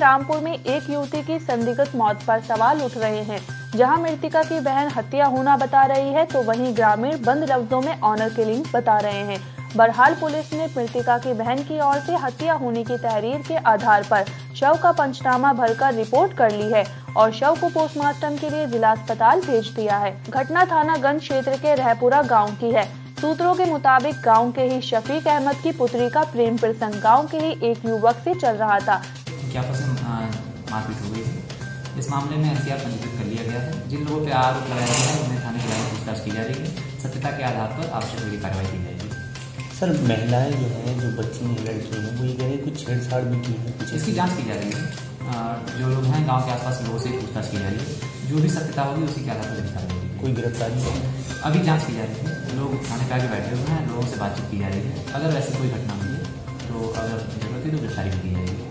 रामपुर में एक युवती की संदिग्ध मौत पर सवाल उठ रहे हैं। जहां मृतका की बहन हत्या होना बता रही है तो वहीं ग्रामीण बंद लफ्जों में ऑनर किलिंग बता रहे हैं। बहरहाल पुलिस ने मृतका की बहन की ओर से हत्या होने की तहरीर के आधार पर शव का पंचनामा भरकर रिपोर्ट कर ली है और शव को पोस्टमार्टम के लिए जिला अस्पताल भेज दिया है। घटना थानागंज क्षेत्र के रहपुरा गाँव की है। सूत्रों के मुताबिक गांव के ही शफीक अहमद की पुत्री का प्रेम प्रसंग गांव के ही एक युवक से चल रहा था। क्या मारपीट हो गई है। इस मामले में एफआईआर पंजीकृत कर लिया गया है। जिन लोगों पर आरोप लगाया गया है उन्हें थाने बुलाकर पूछताछ की जा रही है। सत्यता के आधार पर आवश्यक विधि कार्रवाई की जाएगी। सर, महिलाएं जो हैं, जो बच्ची हैं, लड़की हैं, वो ये कह रहे हैं कुछ छेड़छाड़ भी की है, कुछ इसकी जाँच की जा रही है। जो लोग हैं गाँव के आसपास लोगों से पूछताछ की जा रही है। जो भी सत्यता होगी उसी के आधार पर विधि कार्रवाई होगी। कोई गिरफ्तारी अभी जांच की जा रही है। लोग थाने पे आके बैठे हुए हैं, लोगों से बातचीत की जा रही है। अगर वैसी कोई घटना हुई है तो अगर जरूरत है तो गिरफ्तारी की जाएगी।